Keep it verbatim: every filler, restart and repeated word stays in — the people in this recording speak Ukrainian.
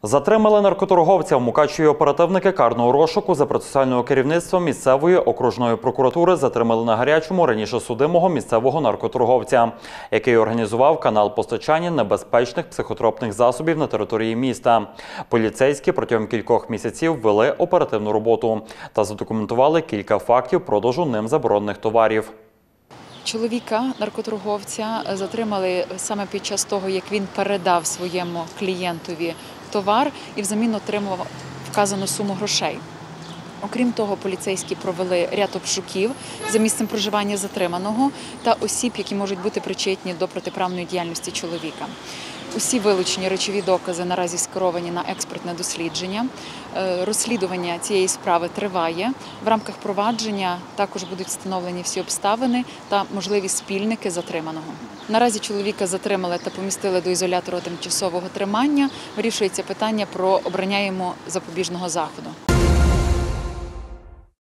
Затримали наркоторговця в Мукачеві. Оперативники карного розшуку за процесуального керівництва місцевої окружної прокуратури затримали на гарячому раніше судимого місцевого наркоторговця, який організував канал постачання небезпечних психотропних засобів на території міста. Поліцейські протягом кількох місяців вели оперативну роботу та задокументували кілька фактів продажу ним заборонених товарів. Чоловіка, наркоторговця, затримали саме під час того, як він передав своєму клієнтові товар і взамін отримав вказану суму грошей. Окрім того, поліцейські провели ряд обшуків за місцем проживання затриманого та осіб, які можуть бути причетні до протиправної діяльності чоловіка. Усі вилучені речові докази наразі скеровані на експертне дослідження. Розслідування цієї справи триває. В рамках провадження також будуть встановлені всі обставини та можливі спільники затриманого. Наразі чоловіка затримали та помістили до ізолятора тимчасового тримання. Вирішується питання про обрання йому запобіжного заходу.